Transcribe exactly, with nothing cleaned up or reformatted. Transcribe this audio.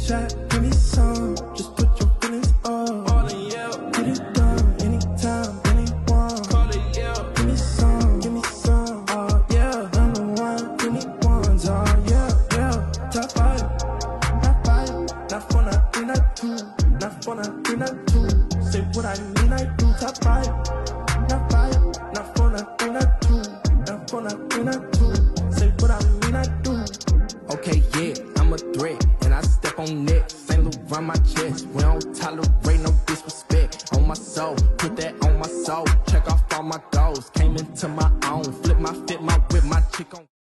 shot, give me some. Just put your feelings up. All in, yeah. Get it done anytime, anyone. Call it, yeah. Give me some, give me some. Oh yeah, number one, give me ones. Oh yeah, yeah. Top five, not five, not four, not three, not two, not four, not three, not two. Say what I mean, I do. Top five, not five, not four, not three, not two, not four, not three, not two. Say what I mean, I do. Okay, yeah, I'm a threat, and I step on neck. Saint Laurent my chest. We don't tolerate no disrespect. On my soul, put that on my soul. Check off all my goals. Came into my own, flip my fit, my whip, my chick on.